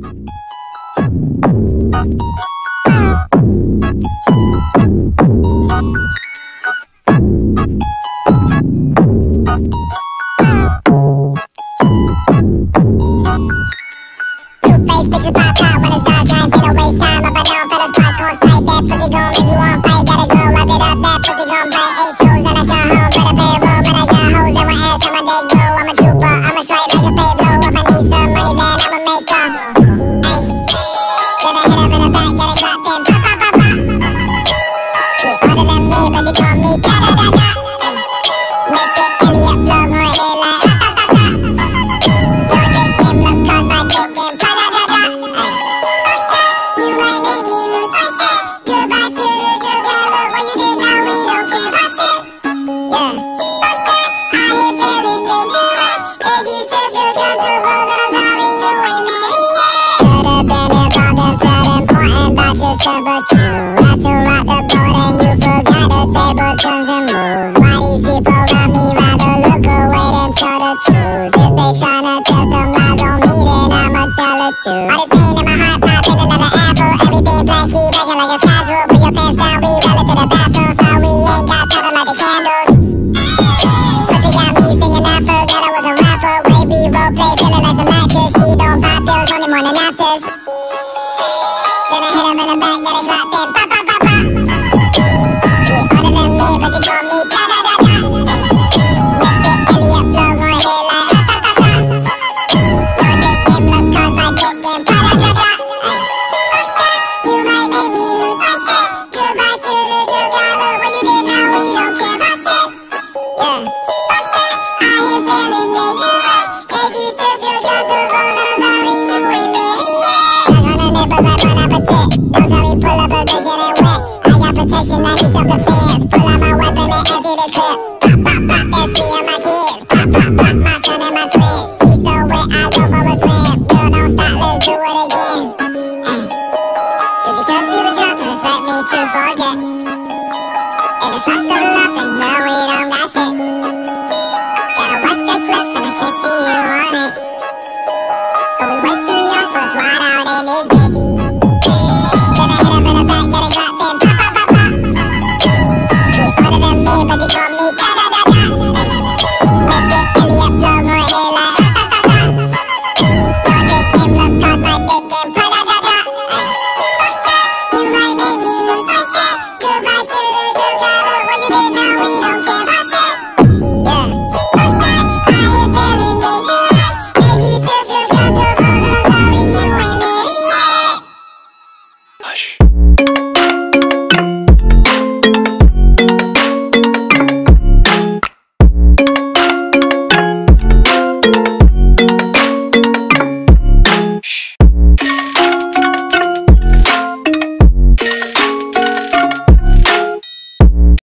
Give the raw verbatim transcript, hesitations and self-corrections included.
Bitches pop out when it's dark time, finna waste time. Up and down, fellas park on sight. That pussy gon' make you want fight. Gotta go, wipe it up, that pussy gon' bite. Eight shows and I come home with a payroll. Man, I got hoes in my ass, on my day go. I'm a trooper, I'ma strike like a Pablo. If I need some money, then I'ma make some. Ayy, get a hit up in the back, get it clocked in. Pop, pop, pop, pop. She older than me, but she call me da da da da. Mystic Elliot, blow more hair like ta ta ta ta. Your dick game look cause my dick game pa da da da. You might make me lose my shit. Goodbye to the good girl, look what you did, now we don't care about shit. Yeah, fuck that, I ain't feeling dangerous. If you still feel comfortable, then I'm sorry you ain't married yet. Could've been involved in flood important about yourself, but you had to rock the boat and you forgot the table turns and moves. Why these people around me rather look away than tell the truth? If they tryna tell some lies on me, then I'ma tell it too. All this pain in my heart, pop in another apple. Everything blanky, breaking like a casual. Put your pants down, we run into the bathroom. So we ain't got time to light the candles. Pussy got me singing, I forgot I was a rapper. Way we role play, feeling like some actors. She don't pop pills, only morning afters. Then I hit him in the back, get it clapped in. Pop, pop, pop, pop. She older than me, but she call me da da da da. Mystic Elliot, blow more hair like ta ta ta ta. Your dick game look cause my dick game pa da da da. You might make me lose my shit. Goodbye to the good girl, look what you did, now we don't care about shit. Yeah, fuck that, I ain't feeling dangerous. If you still feel comfortable, then I'm sorry you ain't married yet. Suck on the nipples like Bon Appetit. Don't tell me pull up a bitch, it ain't wet. I got protection, I need self-defense. Pull out my weapon and empty the clip. Pop, pop, pop, that's me and my kids. Pop, pop, pop, my son and my twins. She's so wet, I go for a swim. Girl, don't stop, let's do it again. Ay. Did you cause you were drunk and expect me to forget? If it's not so love, then no, we don't got shit. Gotta watch your clips and I can't see you on it. So we wait till yours was wide out in this bitch.